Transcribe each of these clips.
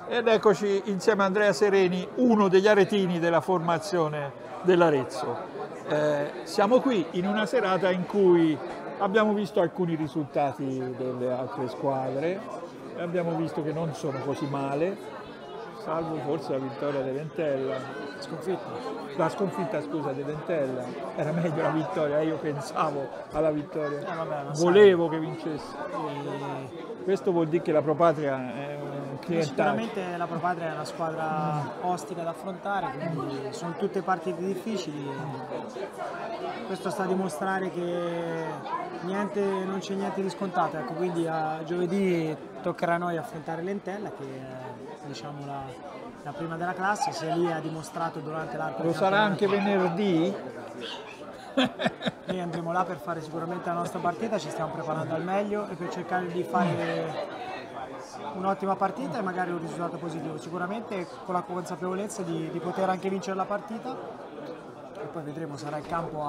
Ed eccoci insieme a Andrea Sereni, uno degli aretini della formazione dell'Arezzo. Siamo qui in una serata in cui abbiamo visto alcuni risultati delle altre squadre, abbiamo visto che non sono così male, salvo forse la vittoria dell'Entella. La sconfitta, scusa, dell'Entella. Era meglio la vittoria, io pensavo alla vittoria, volevo che vincesse. Questo vuol dire che la Pro Patria è un clientaggio. Sicuramente la Pro Patria è una squadra ostica da affrontare, quindi sono tutte partite difficili. Questo sta a dimostrare che non c'è niente di scontato, ecco, quindi a giovedì toccherà a noi affrontare l'Entella, che è, diciamo, la prima della classe, sia lì ha dimostrato durante l'arco. Lo sarà anche venerdì? Noi andremo là per fare sicuramente la nostra partita, ci stiamo preparando al meglio e per cercare di fare un'ottima partita e magari un risultato positivo, sicuramente con la consapevolezza di poter anche vincere la partita e poi vedremo, sarà il campo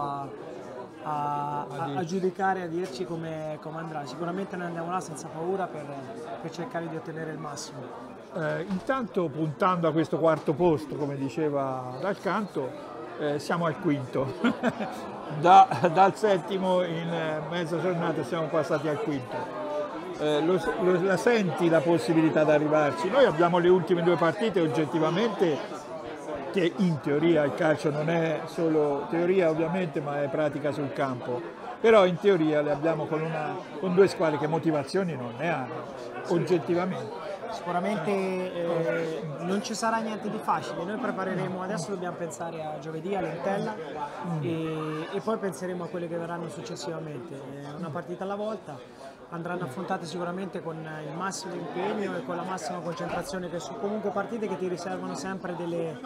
a giudicare, a dirci come andrà. Sicuramente noi andiamo là senza paura per cercare di ottenere il massimo. Intanto, puntando a questo quarto posto, come diceva Dal Canto, siamo al quinto. Dal settimo in mezza giornata siamo passati al quinto. La senti la possibilità di arrivarci? Noi abbiamo le ultime due partite oggettivamente, che in teoria il calcio non è solo teoria ovviamente, ma è pratica sul campo, però in teoria le abbiamo con due squadre che motivazioni non ne hanno, oggettivamente. Sicuramente non ci sarà niente di facile, noi prepareremo, adesso dobbiamo pensare a giovedì, all'Entella e poi penseremo a quelle che verranno successivamente, una partita alla volta. Andranno affrontate sicuramente con il massimo impegno e con la massima concentrazione, che sono comunque partite che ti riservano sempre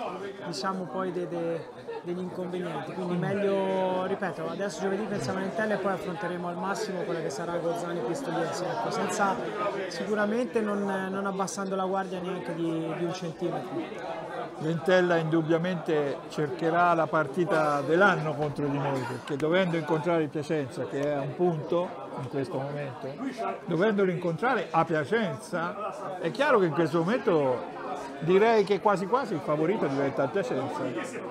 degli inconvenienti, quindi meglio, ripeto, adesso giovedì pensiamo all'Entella e poi affronteremo al massimo quella che sarà Gozzani Pistoiese, ecco, senza sicuramente non abbassando la guardia neanche di un centimetro. L'Entella indubbiamente cercherà la partita dell'anno contro di noi, perché dovendo incontrare il Piacenza, che è a un punto in questo momento, dovendolo incontrare a Piacenza, è chiaro che in questo momento direi che quasi quasi il favorito diventa il Piacenza.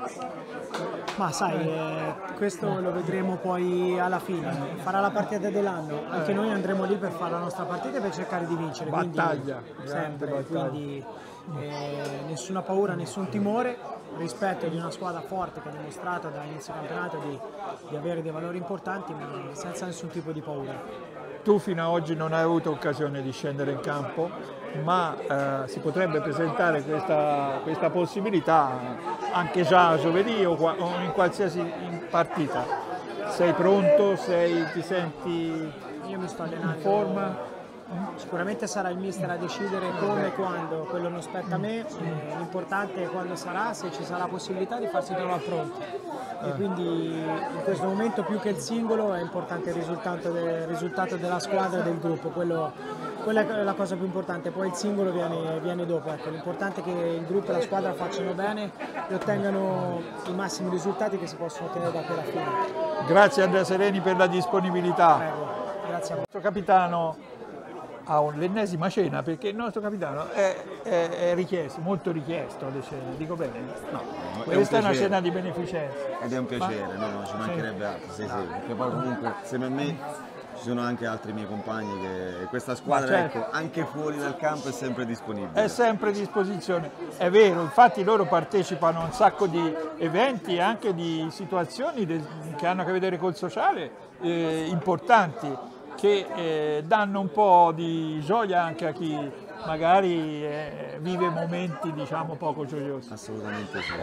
Ma sai, questo lo vedremo poi alla fine, farà la partita dell'anno, anche noi andremo lì per fare la nostra partita e per cercare di vincere. Battaglia, quindi, sempre, battaglia. Quindi nessuna paura, nessun timore, rispetto di una squadra forte che ha dimostrato dall'inizio campionato di avere dei valori importanti, ma senza nessun tipo di paura. Tu fino ad oggi non hai avuto occasione di scendere in campo, ma si potrebbe presentare questa possibilità anche già giovedì o in qualsiasi partita. Sei pronto? Ti senti Io mi sto allenando in forma? Sicuramente sarà il mister a decidere come e quando, quello non spetta a me, l'importante è quando sarà, se ci sarà la possibilità di farsi trovare pronti. E quindi in questo momento più che il singolo è importante il risultato della squadra e del gruppo, quella è la cosa più importante, poi il singolo viene dopo. Ecco, l'importante è che il gruppo e la squadra facciano bene e ottengano i massimi risultati che si possono ottenere da qui alla fine. Grazie Andrea Sereni per la disponibilità. Prego, grazie a voi. Il nostro capitano ha l'ennesima cena, perché il nostro capitano è richiesto, molto richiesto alle cene, dico bene? No, questa è una cena di beneficenza. Ed è un piacere, no, ci mancherebbe altro, sì, perché poi comunque insieme a me ci sono anche altri miei compagni che questa squadra, certo, ecco, anche fuori dal campo è sempre disponibile. È sempre a disposizione, è vero, infatti loro partecipano a un sacco di eventi e anche di situazioni che hanno a che vedere col sociale importanti, che danno un po' di gioia anche a chi magari vive momenti, diciamo, poco gioiosi. Assolutamente sì.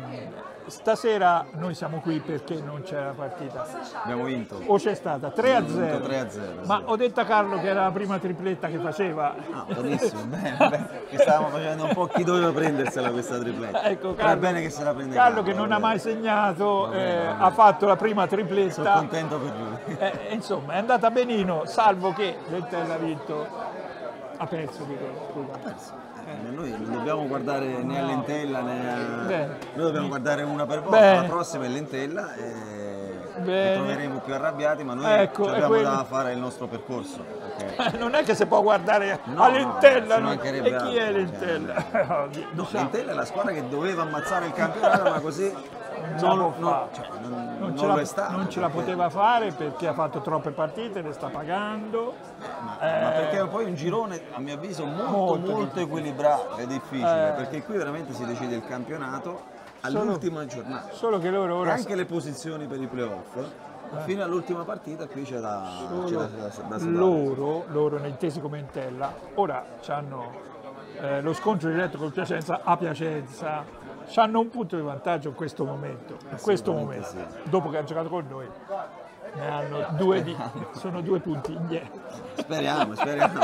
Stasera noi siamo qui perché non c'è la partita. Abbiamo vinto. O c'è stata? 3-0. 3-0. Ma sì. ho detto a Carlo che era la prima tripletta che faceva. Ah, benissimo, bene, che stavamo facendo un po' chi doveva prendersela questa tripletta. Ecco, Era Carlo, bene che se la prende Carlo che non ha mai segnato, ha fatto la prima tripletta. Sono contento per lui. Insomma, è andata benino, salvo che l'Entella ha vinto, ha perso, dico, scusa. Noi non dobbiamo guardare né all'Entella né a... Bene. Noi dobbiamo guardare una per volta, la prossima è l'Entella bene. Ci troveremo più arrabbiati, ma noi Ecco, abbiamo quello- da fare il nostro percorso. perché- Non è che si può guardare No, a Lentella, ci no? mancherebbe E chi è altro, Lentella? No, Diciamo, Lentella è la squadra che doveva ammazzare il campionato, ma così ce la può fare. non ce lo la, è stato. non ce la perché- poteva fare perché ha fatto troppe partite, le sta pagando. Ma perché poi un girone, a mio avviso, molto equilibrato e difficile, perché qui veramente si decide il campionato all'ultima giornata. Solo che loro E ora anche le posizioni per i playoff, fino all'ultima partita qui c'è da sudare. loro intesi come Entella, ora hanno lo scontro diretto col Piacenza a Piacenza, hanno un punto di vantaggio in questo momento, Assolutamente dopo che ha giocato con noi, ne hanno sono 2 punti indietro. Speriamo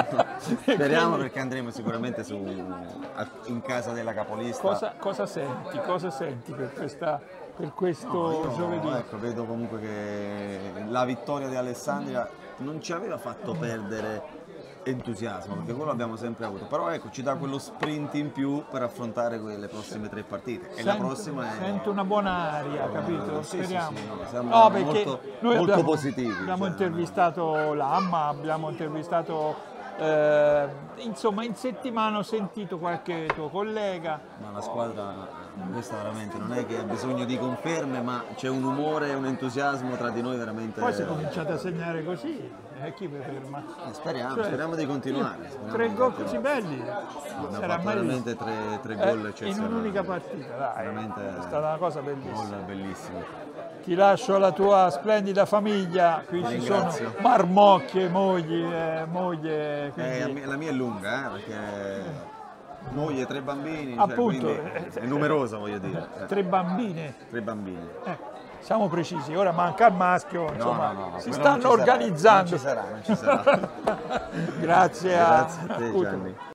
perché andremo sicuramente in casa della capolista. Cosa senti per questo Io, giovedì? ecco, vedo comunque che la vittoria di Alessandria non ci aveva fatto perdere entusiasmo, perché quello l'abbiamo sempre avuto, però ecco, ci dà quello sprint in più per affrontare le prossime 3 partite. E la prossima è... Sento una buona aria, capito? Sì, Speriamo. sì, no, siamo perché molto, noi molto positivi. Abbiamo cioè, intervistato Lamma, abbiamo intervistato insomma in settimana ho sentito qualche tuo collega. Ma la squadra, questa veramente non è che ha bisogno di conferme, ma c'è un umore e un entusiasmo tra di noi veramente. Poi si è cominciato a segnare così, chi mi ferma? Speriamo di continuare. 3 gol così belli. Abbiamo Sarà fatto mai veramente visto. 3 gol In eccezionali. un'unica partita, dai. Veramente È stata una cosa bellissima. gol bellissimo. Ti lascio alla tua splendida famiglia, qui ci sono Ringrazio. marmocchie, moglie, quindi La mia è lunga, perché moglie, 3 bambini, Appunto, quindi è numerosa, voglio dire. 3 bambine. 3 bambini. Siamo precisi, ora manca il maschio, insomma, no, si quello stanno non ci sarà, organizzando. Non ci sarà. Grazie Grazie a te, Uto. Gianni.